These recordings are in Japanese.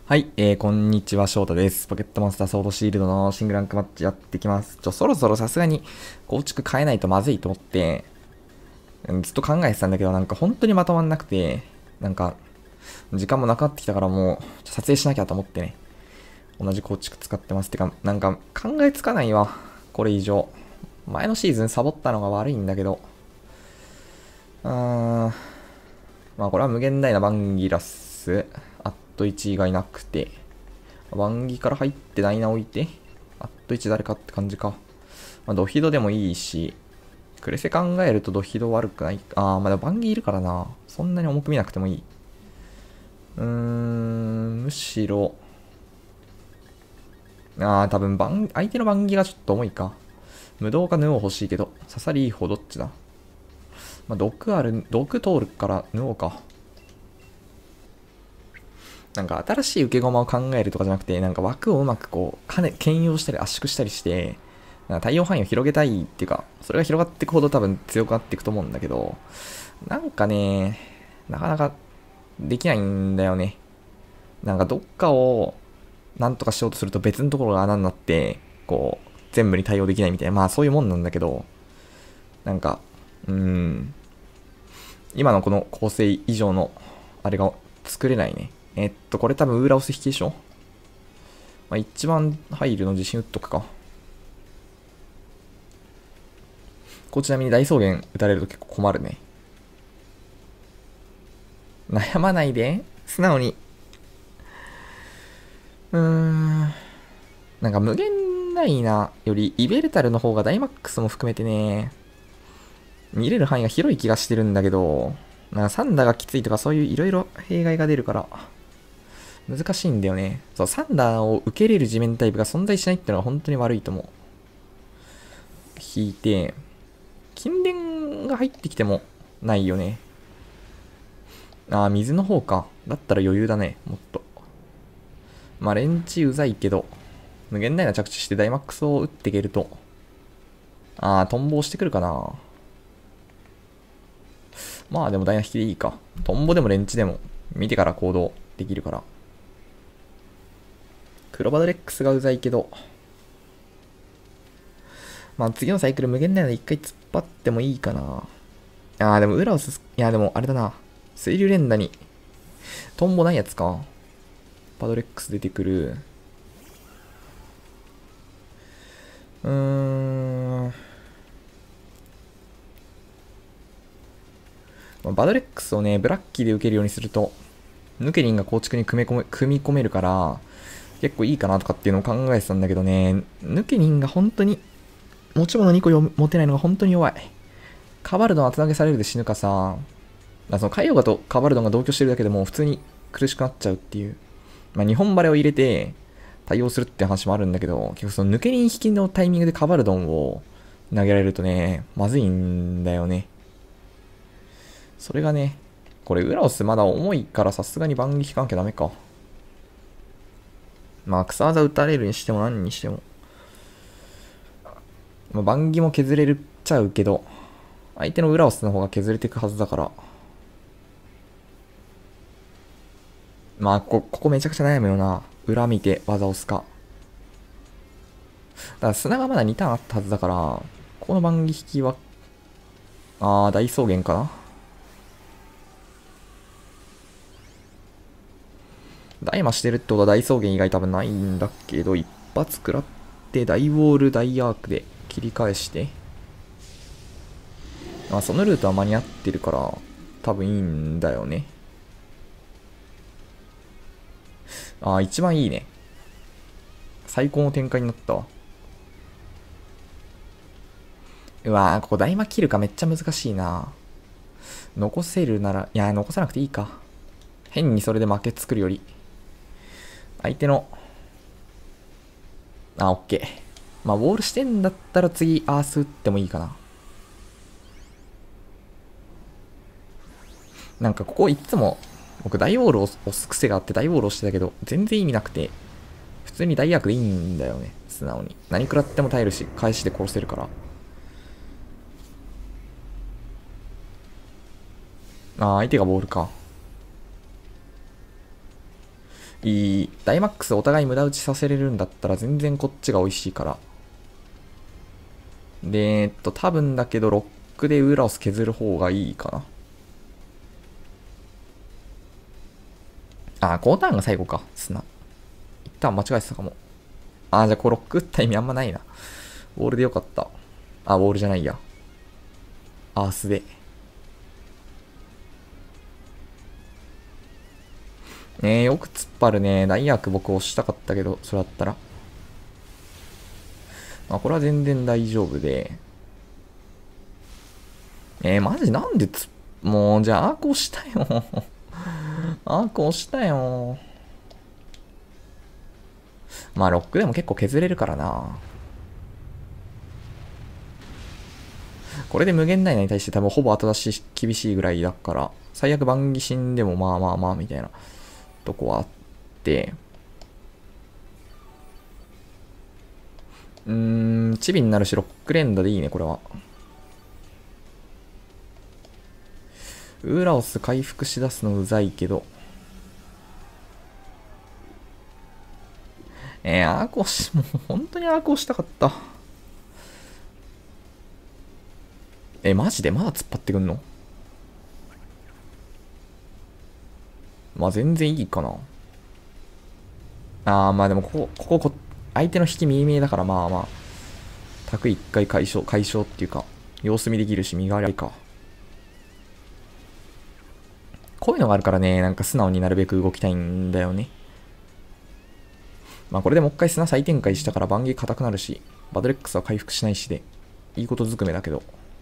はい、こんにちは、翔太です。ポケットモンスターソードシールドのシングルランクマッチやってきます。そろそろさすがに構築変えないとまずいと思って、ずっと考えてたんだけど、なんか本当にまとまんなくて、なんか、時間もなくなってきたからもう、撮影しなきゃと思ってね、同じ構築使ってます。ってか、なんか考えつかないわ。これ以上。前のシーズンサボったのが悪いんだけど、まあこれは無限大なバンギラス、アット1がいなくて、バンギから入ってダイナ置いて、アット1誰かって感じか。まあ、ドヒドでもいいし、クレセ考えるとドヒド悪くない。まだバンギいるからな。そんなに重く見なくてもいい。むしろ、多分相手のバンギがちょっと重いか。無道かヌオ欲しいけど、刺さりいい方どっちだ。まあ、毒通るからヌオか。なんか新しい受け駒を考えるとかじゃなくて、なんか枠をうまくこう、兼用したり圧縮したりして、なんか対応範囲を広げたいっていうか、それが広がっていくほど多分強くなっていくと思うんだけど、なんかね、なかなかできないんだよね。なんかどっかをなんとかしようとすると別のところが穴になって、こう、全部に対応できないみたいな、まあそういうもんなんだけど、なんか、今のこの構成以上の、あれが作れないね。これ多分ウーラオス引きでしょ。まあ、一番入るの自信打っとくか。こうちなみに大草原打たれると結構困るね。悩まないで。素直に。なんか無限ないなよりイベルタルの方がダイマックスも含めてね、見れる範囲が広い気がしてるんだけど、なんかサンダーがきついとかそういういろいろ弊害が出るから難しいんだよね。そう、サンダーを受けれる地面タイプが存在しないってのは本当に悪いと思う。引いて、金電が入ってきてもないよね。水の方か。だったら余裕だね、もっと。まあ、レンチうざいけど、無限大な着地してダイマックスを打っていけると、トンボしてくるかな。まあでもダイナ引きでいいか。トンボでもレンチでも、見てから行動できるから。クロバドレックスがうざいけど、まあ次のサイクル無限大なで一回突っ張ってもいいかな。でも裏をいやでもあれだな。水流連打に、トンボないやつか。パドレックス出てくる。うーん。バドレックスをね、ブラッキーで受けるようにすると、ヌケリンが構築に組み込めるから、結構いいかなとかっていうのを考えてたんだけどね、ヌケリンが本当に、持ち物2個持てないのが本当に弱い。カバルドン後投げされるで死ぬかさ、そのカイオガとカバルドンが同居してるだけでもう普通に苦しくなっちゃうっていう。まあ、日本バレを入れて対応するって話もあるんだけど、結構その抜け輪引きのタイミングでカバルドンを投げられるとね、まずいんだよね。それがね、これウラオスまだ重いからさすがに番撃かなきゃダメか。まあ草技打たれるにしても何にしても。まあ、番撃も削れるっちゃうけど、相手のウラオスの方が削れていくはずだから。まあここめちゃくちゃ悩むよな。裏見て技押すか。だから砂がまだ2ターンあったはずだから、この番撃引きは、大草原かな。大魔してるってことは大草原以外多分ないんだけど、一発食らって大ウォール大アークで切り返して、そのルートは間に合ってるから多分いいんだよね。一番いいね。最高の展開になったわ。ここ大魔切るかめっちゃ難しいな。残せるなら、いや残さなくていいか。変にそれで負け作るより相手の、オッケー。まあウォールしてんだったら次アース打ってもいいかな。なんかここいつも僕大ウォールを押す癖があって大ウォールをしてたけど全然意味なくて、普通に大悪でいいんだよね。素直に何食らっても耐えるし返しで殺せるから。相手がボールか。 いい。ダイマックスお互い無駄打ちさせれるんだったら全然こっちが美味しいから。で、多分だけど、ロックでウーラオス削る方がいいかな。あ、高ターンが最後か。砂。一旦間違えてたかも。あ、じゃあこれロック打った意味あんまないな。ウォールでよかった。あ、ウォールじゃないや。アースで。ねえ、よく突っ張るね。ダイヤーク僕押したかったけど、それだったら。まあ、これは全然大丈夫で。マジなんでもう、じゃあアーク押したよ。アーク押したよ。まあ、ロックでも結構削れるからな。これで無限大なに対して多分ほぼ後出し厳しいぐらいだから、最悪万騎死んでもまあまあまあみたいなとこはあって、チビになるしロック連打でいいね、これは。ウーラオス回復しだすのうざいけど。アーコし、もう本当にアーコしたかった。マジでまだ突っ張ってくんの？まあ全然いいかな。まあでも相手の引き見え見えだからまあまあ、卓一回解消っていうか、様子見できるし身代わりか。こういうのがあるからね、なんか素直になるべく動きたいんだよね。まあこれでもう一回砂再展開したから番撃硬くなるし、バドレックスは回復しないしで、いいことずくめだけど。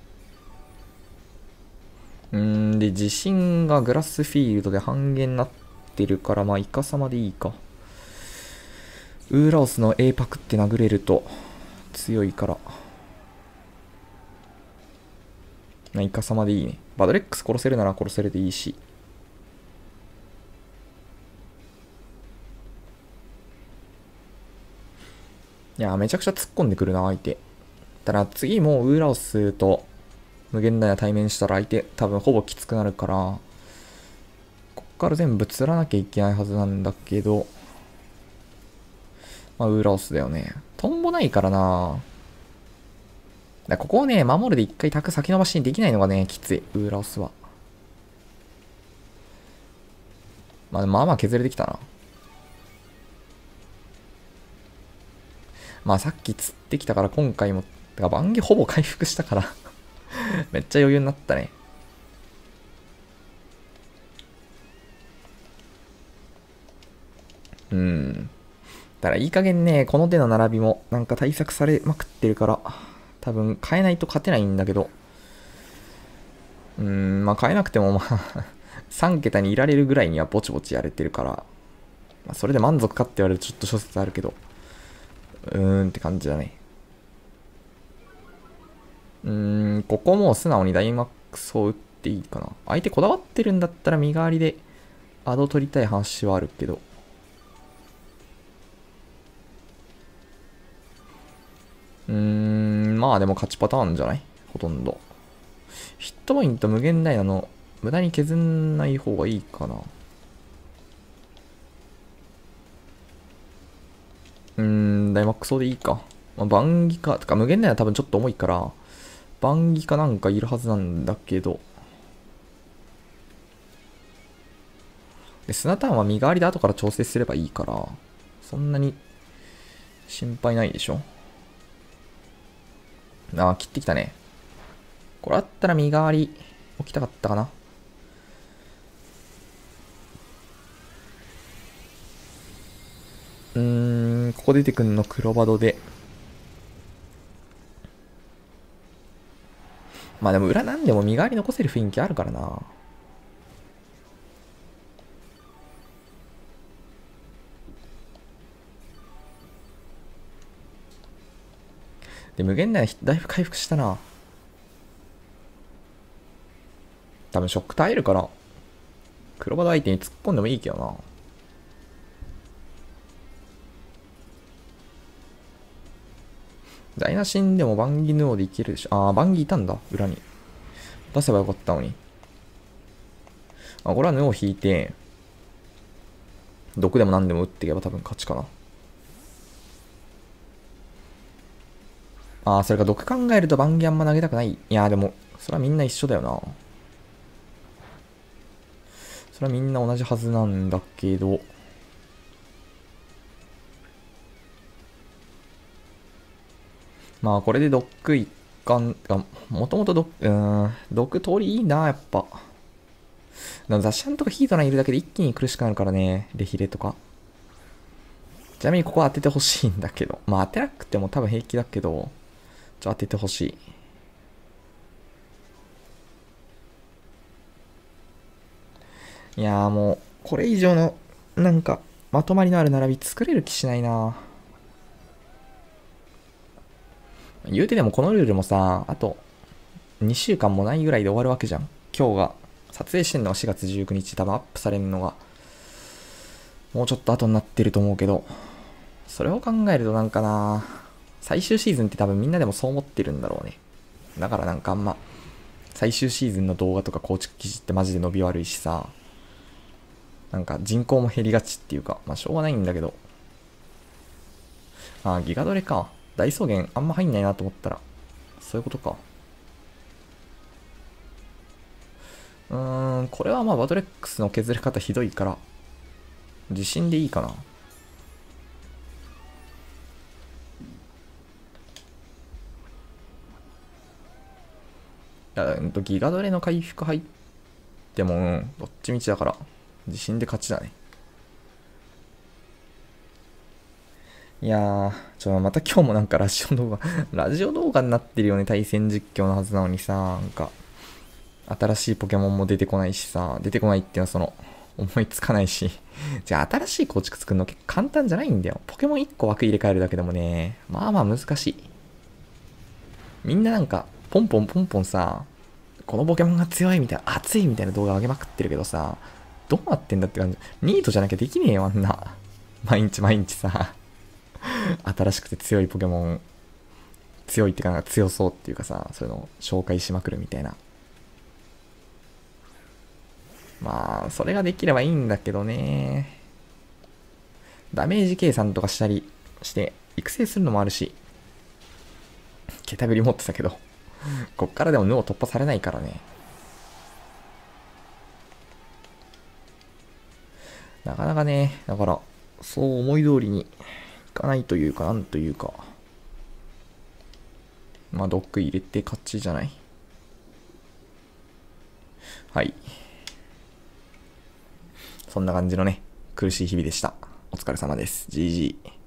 で、地震がグラスフィールドで半減になってるから、まあイカサマでいいか。ウーラオスの A パクって殴れると強いから。イカサマでいいね。バドレックス殺せるなら殺せるでいいし。いや、めちゃくちゃ突っ込んでくるな、相手。ただ次もうウーラオスと無限大な対面したら相手多分ほぼきつくなるから、こっから全部釣らなきゃいけないはずなんだけど、まあウーラオスだよね。トンボないからな。ここをね、守るで一回タク先延ばしにできないのがね、きつい、ウーラオスは。まあまあ削れてきたな。まあさっき釣ってきたから今回も、てか番組ほぼ回復したからめっちゃ余裕になったね。だからいい加減ね、この手の並びもなんか対策されまくってるから、多分変えないと勝てないんだけど、まあ変えなくてもまあ3桁にいられるぐらいにはぼちぼちやれてるから、まあ、それで満足かって言われるとちょっと諸説あるけど、って感じだね。ここも素直にダイマックスを打っていいかな。相手こだわってるんだったら身代わりでアド取りたい話はあるけど。まあでも勝ちパターンじゃない？ほとんど。ヒットポイント無限大なの、無駄に削んない方がいいかな。ダイマックスでいいか。まあ、万技か。てか無限大は多分ちょっと重いから、万技かなんかいるはずなんだけど。で、砂ターンは身代わりで後から調整すればいいから、そんなに心配ないでしょ。切ってきたね。これあったら身代わり置きたかったかな。ここ出てくんの黒バドで。まあでも裏なんでも身代わり残せる雰囲気あるからな。で、無限大だいぶ回復したな。多分ショック耐えるから、黒バド相手に突っ込んでもいいけどな。ダイナシンでもバンギヌオでいけるでしょ。バンギいたんだ、裏に。出せばよかったのに。これはヌオ引いて、 毒でも何でも打っていけば多分勝ちかな。ああ、それか毒考えるとバンギあんま投げたくない。いやーでも、それはみんな一緒だよな。それはみんな同じはずなんだけど。まあこれで毒一貫、もともと毒通りいいな、やっぱ。でもザシャンとかヒートナーいるだけで一気に苦しくなるからね、レヒレとか。ちなみにここは当ててほしいんだけど。まあ当てなくても多分平気だけど、当ててほしい。いやーもう、これ以上の、なんか、まとまりのある並び作れる気しないな。言うてでもこのルールもさ、あと2週間もないぐらいで終わるわけじゃん。今日が、撮影してんのが4月19日、多分アップされるのが、もうちょっと後になってると思うけど、それを考えるとなんかな、最終シーズンって多分みんなでもそう思ってるんだろうね。だからなんかあんま、最終シーズンの動画とか構築記事ってマジで伸び悪いしさ、なんか人口も減りがちっていうか、まあしょうがないんだけど、あ、ギガドレか。大草原あんま入んないなと思ったら、そういうことか。これはまあバトレックスの削れ方ひどいから、自信でいいかな。ギガドレの回復入っても、どっちみちだから、自信で勝ちだね。いやー、また今日もなんかラジオ動画ラジオ動画になってるよね、対戦実況のはずなのにさ、なんか、新しいポケモンも出てこないしさ、出てこないっていうのはその、思いつかないしじゃあ新しい構築作るの結構簡単じゃないんだよ。ポケモン1個枠入れ替えるだけでもね、まあまあ難しい。みんななんか、ポンポンポンポンさ、このポケモンが強いみたいな、熱いみたいな動画上げまくってるけどさ、どうなってんだって感じ。ニートじゃなきゃできねえよ、あんな。毎日毎日さ、新しくて強いポケモン、強いってかなんか強そうっていうかさ、そういうのを紹介しまくるみたいな。まあ、それができればいいんだけどね。ダメージ計算とかしたりして、育成するのもあるし、ケタブリ持ってたけど、こっからでもヌオ突破されないからね。なかなかね、だから、そう思い通りにいかないというか、なんというか。まあ、ドック入れて勝ちじゃない。はい。そんな感じのね、苦しい日々でした。お疲れ様です。GG。